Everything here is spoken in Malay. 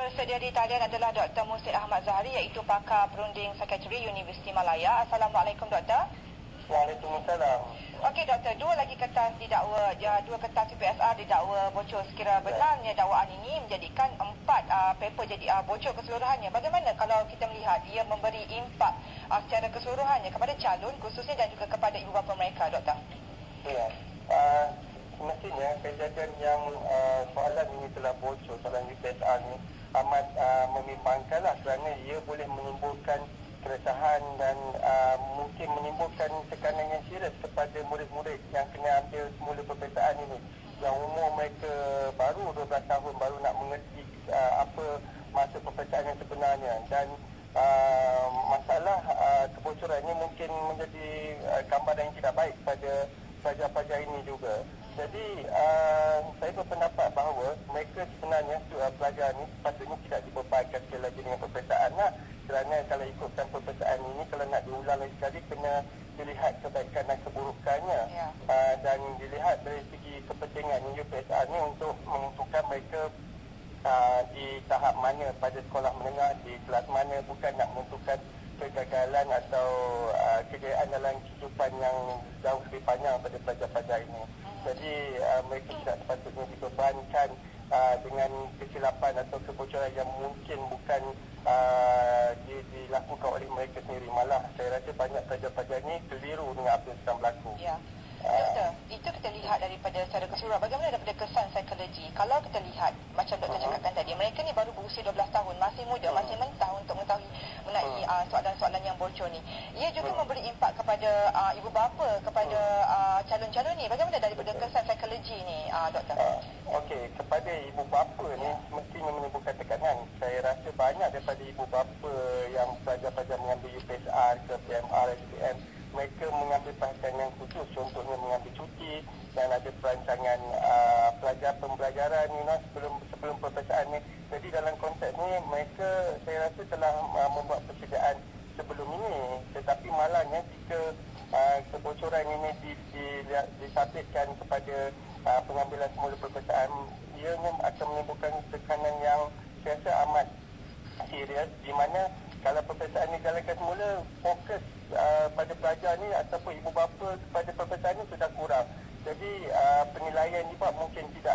bersedia di talian adalah Dr. Musid Ahmad Zahari, iaitu pakar perunding psikiatri Universiti Malaya. Assalamualaikum, Doktor. Waalaikumsalam. Okey, Doktor, dua lagi kertas didakwa, dua kertas UPSR didakwa bocor. Sekira benarnya dakwaan ini menjadikan 4 paper jadi bocor keseluruhannya. Bagaimana kalau kita melihat ia memberi impak secara keseluruhannya kepada calon khususnya dan juga kepada ibu bapa mereka, Doktor? Ya. Semestinya kejadian yang soalan ini telah bocor, soalan UPSR ini amat membimbangkanlah, kerana ia boleh menimbulkan keresahan dan mungkin menimbulkan tekanan yang serius kepada murid-murid yang kena ambil semula peperiksaan ini, yang umur mereka baru 12 tahun, baru nak mengerti apa masa peperiksaan yang sebenarnya. Dan masalah kebocoran ini mungkin menjadi gambaran yang tidak baik pada pelajar-pelajar ini juga. Jadi saya berpendapat bahawa mereka sebenarnya pelajar ini sepatutnya tidak dibebankan sekali lagi dengan peperiksaan lah. Kerana kalau ikutkan peperiksaan ini, kalau nak diulang lagi sekali, kena dilihat kebaikan dan keburukannya. Dan dilihat dari segi kepentingan UPSR ini untuk menentukan mereka di tahap mana pada sekolah menengah, di kelas mana, bukan nak menentukan kegagalan atau kejayaan dalam kehidupan yang jauh lebih panjang pada pelajar-pelajar ini. Jadi mereka tidak sepatutnya dibebankan dengan kesilapan atau kebocoran yang mungkin bukan dilakukan oleh mereka sendiri. Malah saya rasa banyak pelajar-pelajar ini keliru dengan apa yang sedang berlaku. Ya. Doktor, itu kita lihat daripada secara keseluruhan. Bagaimana daripada kesan psikologi? Kalau kita lihat, macam doktor cakapkan tadi, mereka ni baru berusia 12 tahun, masih muda, masih mentah untuk mengetahui mengenai soalan-soalan yang bocor ni. Ia juga memberi impak kepada ibu bapa, kepada calon-calon ni. Bagaimana daripada kesan psikologi ni, doktor? Okey, kepada ibu bapa ni mestinya menimbulkan tekanan. Saya rasa banyak daripada ibu bapa yang pelajar-pelajar mengambil UPSR ke PMR, SPM, mereka mengambil perhatian yang khusus, contohnya mengambil cuti dan ada perancangan pembelajaran sebelum peperiksaan ni. Jadi dalam konteks ni mereka saya rasa telah membuat persediaan sebelum ini, tetapi malangnya jika kebocoran ini disabitkan kepada pengambilan semula peperiksaan, ianya akan menimbulkan tekanan yang saya rasa amat serius, di mana kalau peperiksaan ini jalankan semula, fokus pada pelajar ni ataupun ibu bapa kepada peperiksaan ini sudah kurang. Jadi penilaian juga mungkin tidak